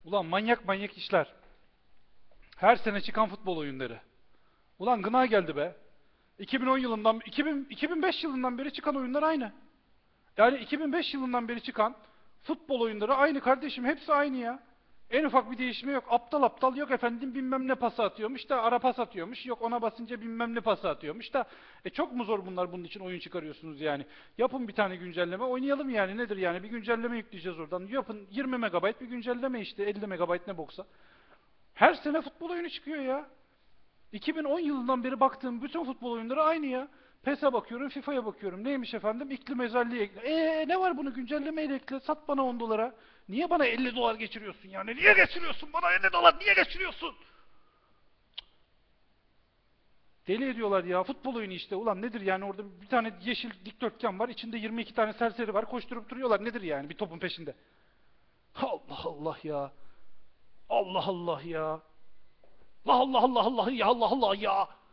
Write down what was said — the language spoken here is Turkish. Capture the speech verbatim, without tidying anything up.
Ulan manyak manyak işler. Her sene çıkan futbol oyunları. Ulan gına geldi be. iki bin on yılından, iki bin, iki bin beş yılından beri çıkan oyunlar aynı. Yani iki bin beş yılından beri çıkan futbol oyunları aynı kardeşim. Hepsi aynı ya. En ufak bir değişimi yok. Aptal aptal yok efendim bilmem ne pası atıyormuş da ara pas atıyormuş. Yok ona basınca bilmem ne pası atıyormuş da. E çok mu zor bunlar bunun için oyun çıkarıyorsunuz yani. Yapın bir tane güncelleme oynayalım yani nedir yani. Bir güncelleme yükleyeceğiz oradan. Yapın yirmi megabayt bir güncelleme işte elli megabayt ne boksa. Her sene futbol oyunu çıkıyor ya. iki bin on yılından beri baktığım bütün futbol oyunları aynı ya. PES'e bakıyorum, FIFA'ya bakıyorum. Neymiş efendim? İklim özelliği ekle. Eee ne var bunu güncellemeyle ekle. Sat bana on dolara. Niye bana elli dolar geçiriyorsun yani? Niye geçiriyorsun bana elli dolar? Niye geçiriyorsun? Deli ediyorlar ya. Futbol oyunu işte. Ulan nedir yani orada bir tane yeşil dikdörtgen var. İçinde yirmi iki tane serseri var. Koşturup duruyorlar. Nedir yani bir topun peşinde? Allah Allah ya. Allah Allah ya. Allah Allah Allah Allah ya Allah Allah ya.